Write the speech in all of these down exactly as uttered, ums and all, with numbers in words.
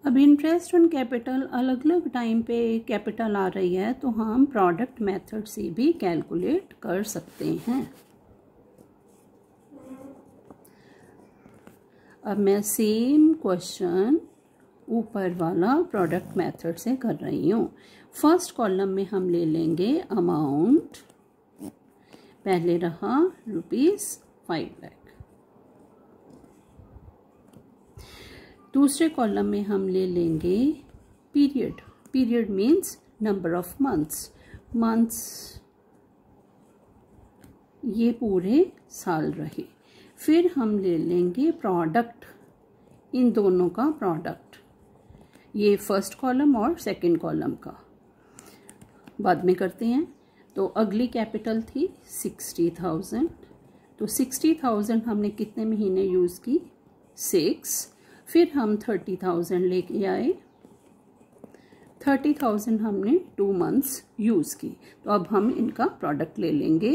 अब interest on capital अलग अलग टाइम पे कैपिटल आ रही है तो हम प्रोडक्ट मेथड से भी कैलकुलेट कर सकते हैं। अब मैं सेम क्वेश्चन ऊपर वाला प्रोडक्ट मेथड से कर रही हूँ। फर्स्ट कॉलम में हम ले लेंगे अमाउंट, पहले रहा रुपीज फाइव लाख। दूसरे कॉलम में हम ले लेंगे period, period means number of months, months ये पूरे साल रहे। फिर हम ले लेंगे प्रोडक्ट, इन दोनों का प्रोडक्ट, ये फर्स्ट कॉलम और सेकंड कॉलम का बाद में करते हैं। तो अगली कैपिटल थी सिक्सटी थाउजेंड, तो सिक्सटी थाउजेंड हमने कितने महीने यूज़ की, सिक्स। फिर हम थर्टी थाउजेंड लेके आए, थर्टी थाउजेंड हमने टू मंथ्स यूज़ की। तो अब हम इनका प्रोडक्ट ले लेंगे।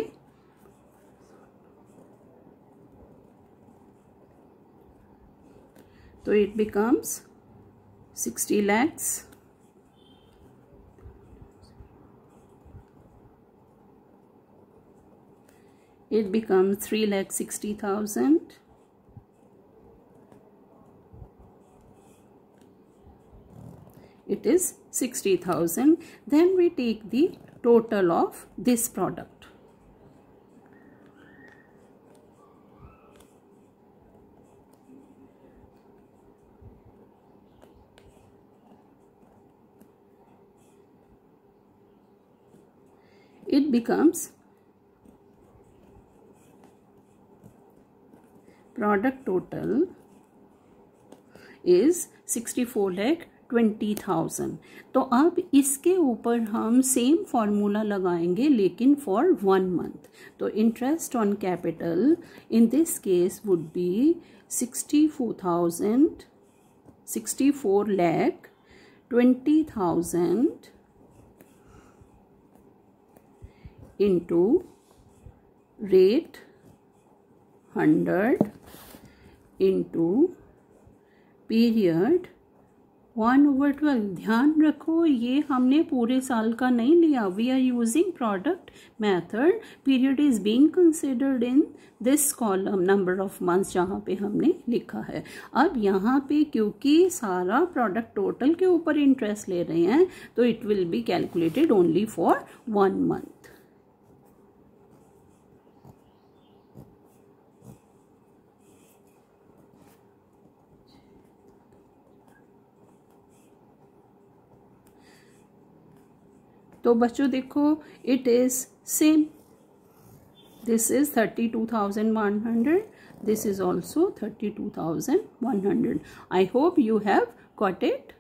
तो it becomes sixty lakhs, it becomes three lakh sixty thousand, it is sixty thousand. Then we take the total of this product. It becomes product total is sixty-four lakh twenty thousand. तो अब इसके ऊपर हम same formula लगाएंगे लेकिन for one month. तो interest on capital in this case would be sixty four thousand sixty four lakh twenty thousand into rate hundred into period one over twelve. ध्यान रखो ये हमने पूरे साल का नहीं लिया, we are using product method. Period is being considered in this column, number of months जहाँ पे हमने लिखा है। अब यहाँ पे क्योंकि सारा प्रोडक्ट टोटल के ऊपर इंटरेस्ट ले रहे हैं तो it will be calculated only for one month. तो बच्चों देखो it is same, this is thirty two thousand one hundred, this is also thirty two thousand one hundred. I hope you have got it.